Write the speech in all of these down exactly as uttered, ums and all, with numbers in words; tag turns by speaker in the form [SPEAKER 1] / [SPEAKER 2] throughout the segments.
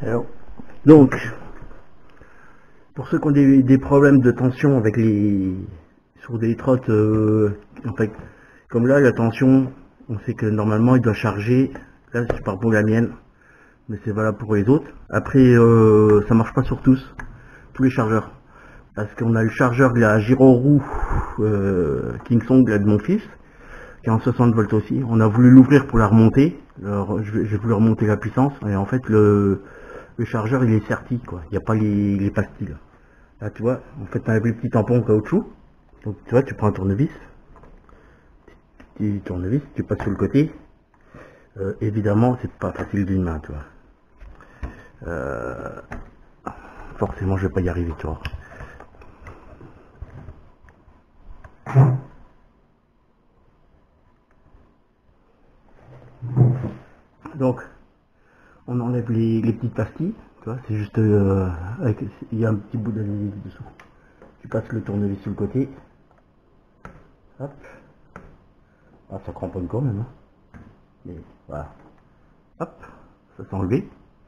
[SPEAKER 1] Alors, donc, pour ceux qui ont des, des problèmes de tension avec les sur des trottes, euh, en fait, comme là, la tension, on sait que normalement il doit charger. Là, je parle pour la mienne, mais c'est valable pour les autres. Après, euh, ça marche pas sur tous, tous les chargeurs, parce qu'on a le chargeur de la Girorou euh, Kingsong là, de mon fils, qui est en soixante volts aussi. On a voulu l'ouvrir pour la remonter. Alors, j'ai voulu remonter la puissance, et en fait, le le chargeur il est serti quoi, il n'y a pas les, les pastilles là. Là tu vois, en fait t'as un petit tampon en caoutchouc, donc tu vois tu prends un tournevis, petit tournevis, tu passes sur le côté, euh, évidemment c'est pas facile d'une main tu vois, euh, forcément je vais pas y arriver tu vois. Donc on enlève les, les petites pastilles, tu vois, c'est juste euh, avec, il y a un petit bout d'adhésif dessous. Tu passes le tournevis sur le côté, hop, ah, ça cramponne quand même, hein. Mais voilà, hop, ça s'est enlevé,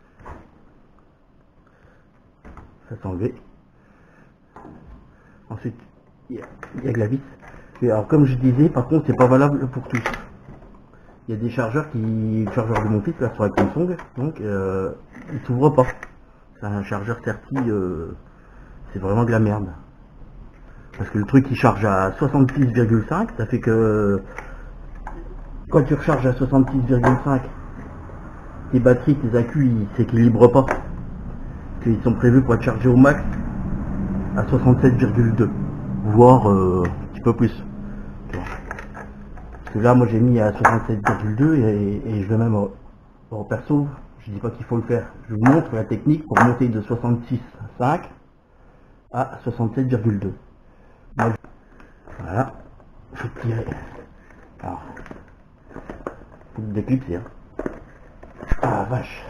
[SPEAKER 1] ça s'est enlevé. Ensuite, il y, y a de la vis. Et alors comme je disais, par contre, c'est pas valable pour tous. Il y a des chargeurs qui, le chargeur de mon fils là sur la Samsung, donc euh, il s'ouvre pas. C'est un chargeur serti, euh, c'est vraiment de la merde. Parce que le truc il charge à soixante-six virgule cinq, ça fait que quand tu recharges à soixante-six virgule cinq, tes batteries, tes accus, ils s'équilibrent pas. Ils sont prévus pour être chargés au max à soixante-sept virgule deux, voire euh, un petit peu plus. Parce que là, moi j'ai mis à soixante-sept virgule deux et, et je vais même en, en perso, je dis pas qu'il faut le faire. Je vous montre la technique pour monter de soixante-six virgule cinq à soixante-sept virgule deux. Voilà, je vais tirer. Alors, faut me déclipser. Hein. Ah vache.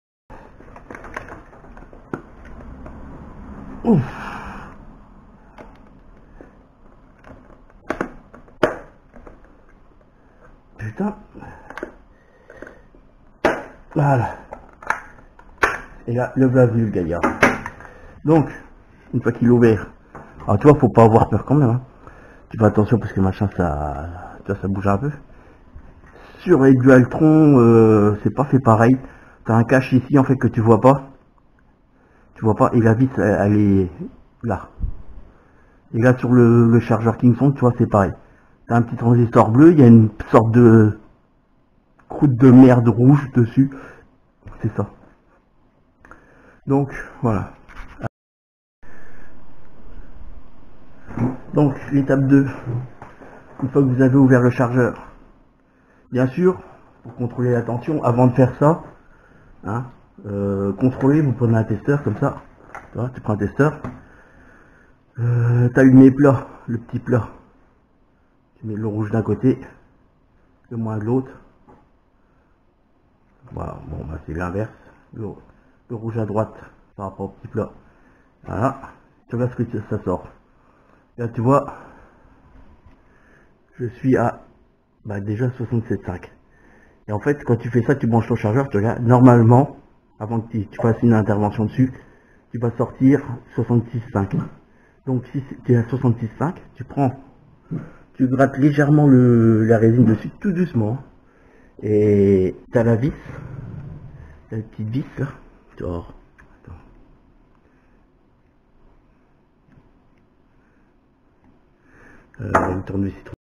[SPEAKER 1] Ouf. Putain. Voilà. Et là, le voilà venu le gaillard. Donc, une fois qu'il est ouvert, alors tu vois, faut pas avoir peur quand même. Hein. Tu fais attention parce que machin, ça, tu vois, ça bouge un peu. Sur les Dualtron, euh, c'est pas fait pareil. T'as un cache ici en fait que tu vois pas. Tu vois pas, et la vis, elle, elle est là. Et là sur le, le chargeur Kingsong, tu vois, c'est pareil. T'as un petit transistor bleu, il y a une sorte de croûte de merde rouge dessus. C'est ça. Donc, voilà. Donc, l'étape deux. Une fois que vous avez ouvert le chargeur, bien sûr, pour contrôler la tension, avant de faire ça, hein, euh, contrôler, vous prenez un testeur comme ça. Tu vois, tu prends un testeur. Euh, t'allumes plat, le petit plat. Tu mets le rouge d'un côté, le moins de l'autre. Voilà, bon bah c'est l'inverse. Le, le rouge à droite par rapport au petit plat. Voilà. Tu vois ce que ça sort. Là tu vois, je suis à bah, déjà soixante-sept virgule cinq. Et en fait quand tu fais ça, tu branches ton chargeur, tu regardes, normalement, avant que tu, tu fasses une intervention dessus, tu vas sortir soixante-six virgule cinq. Donc si tu es à soixante-six virgule cinq, tu prends, tu grattes légèrement le, la résine dessus, tout doucement. Et tu as la vis, la petite vis là, tu vois. Euh, une tournevis.